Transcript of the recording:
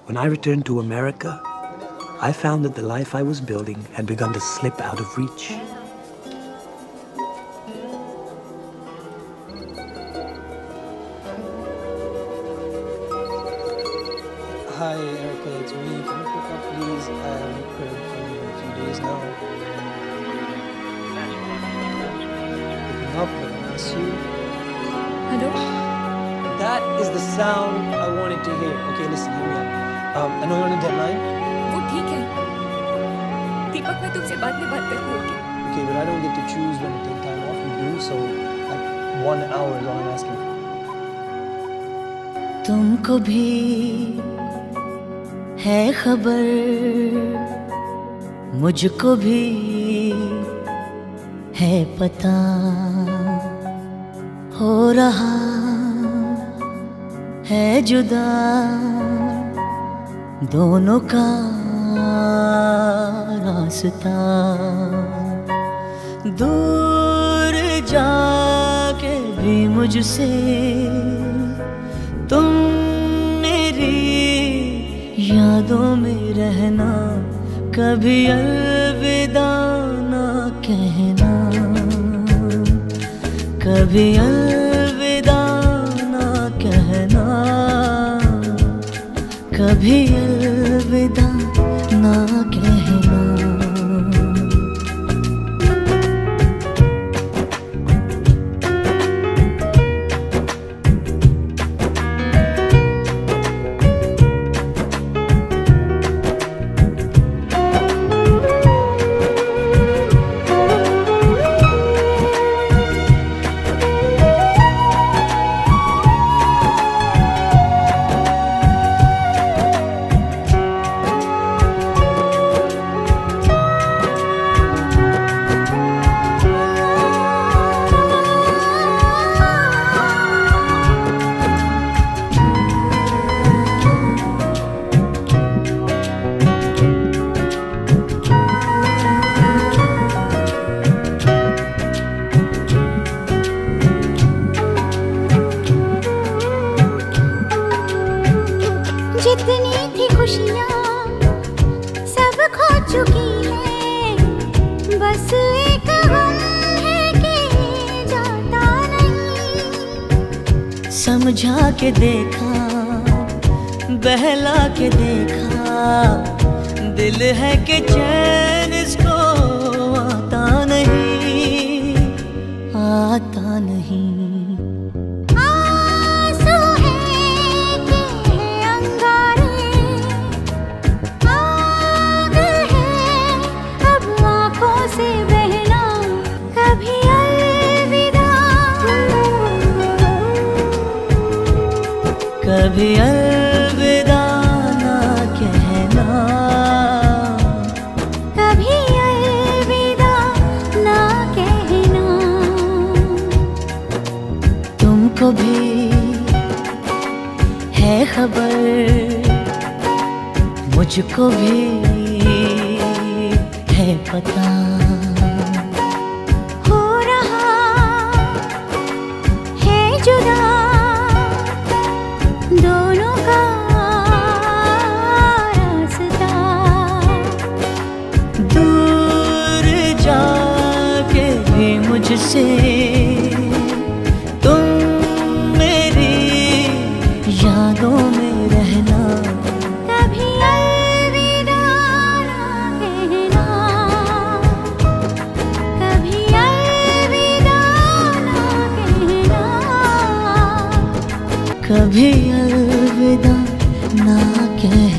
When I returned to America, I found that the life I was building had begun to slip out of reach. Hi, Erica, it's me. Can you pick up, please? I haven't heard from you in a few days now. Picking up, but I miss you. Hello? That is the sound I wanted to hear. Okay, listen, hear me out. I know you're on a deadline. वो ठीक है। दीपक, मैं तुमसे बाद में बात करती हूँ। Okay, but I don't get to choose when to take time off. You do, so like 1 hour is all I'm asking for. तुमको भी है खबर, मुझको भी है पता, हो रहा है जुदा दोनों का रास्ता। दूर जाके भी मुझसे तुम मेरी यादों में रहना, कभी अलविदा ना कहना, कभी अलविदा ना कहना, कभी अलविदा ना कहना। जितनी थी खुशियाँ सब खो चुकी हैं, बस एक गम है कि जाता नहीं। समझा के देखा, बहला के देखा, दिल है कि चैन इसको आता नहीं, आता नहीं। कभी अलविदा ना कहना, कभी अलविदा ना कहना। तुमको भी है खबर, मुझको भी है पता, हो रहा है जुदा दोनों का रास्ता। दूर जाके भी मुझसे तुम मेरी यादों में रहना, कभी अलविदा ना कहना, कभी अलविदा ना कहना, कभी अलविदा ना कहना।